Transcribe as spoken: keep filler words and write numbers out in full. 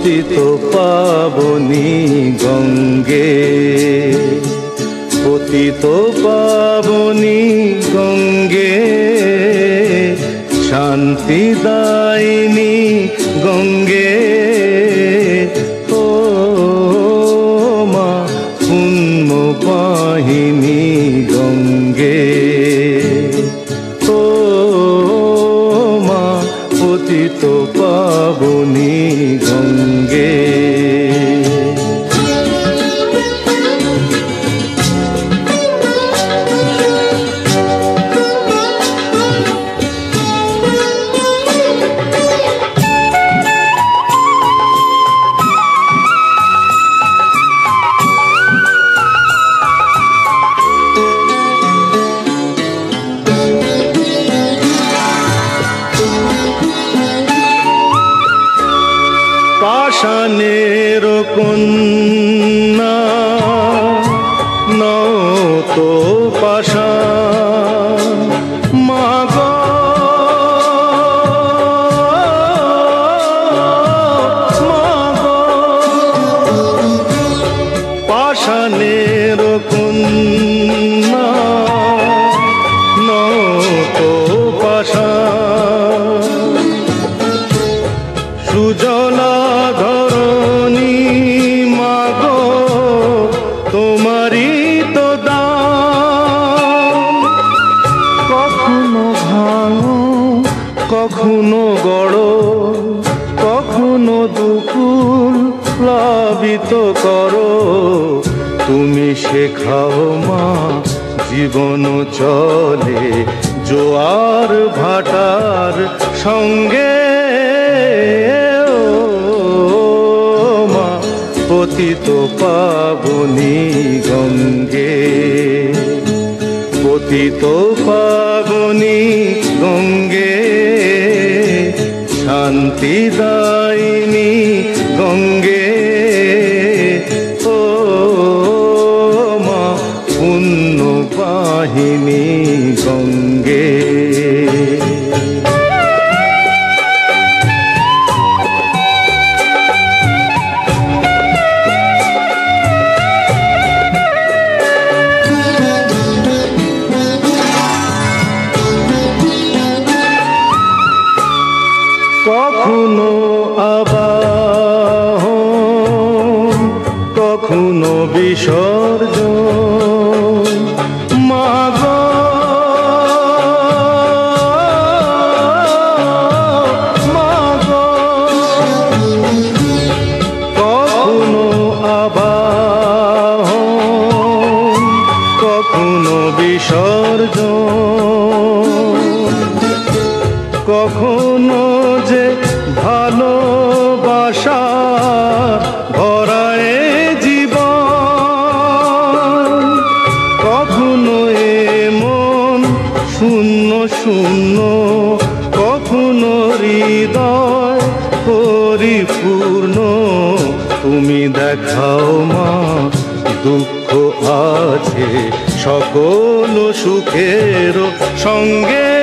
পতিত পাবনী গঙ্গে, পতিত পাবনী গঙ্গে, শান্তি দায়িনী গঙ্গে, ও মা পুণ্য বাহিনী গঙ্গে, ও মা পতিত পাবনী গঙ্গে। পাষাণের কন্যা নও তো পাষাণ, মা গো মা গো, পাষাণের কন্যা নও তো পাষাণ, সুজলা ধরণী মা গো তোমারই তো দান, কখনো ভাঙো কখনো গড়ো, কখনো দুকুল প্লাবিত করো, তুমি শেখাও মা জীবন চলে জোয়ার ভাটার সঙ্গে, পতিত পাবনী গঙ্গে, পতিত পাবনী গঙ্গে, শান্তি দায়িনী গঙ্গে, ও মা পুণ্য বাহিনী গঙ্গে। কখনো আবাহন কখনো বিসর্জন, মা গো মা গো, কখনো আবাহন কখনো বিসর্জন, কখনো যে ভালোবাসা ভরায় জীবন, কখনো এ মন শূন্য শূন্য, কখনো হৃদয় পরিপূর্ণ, তুমি দেখাও মা দুঃখ আছে সকল সুখের সঙ্গে,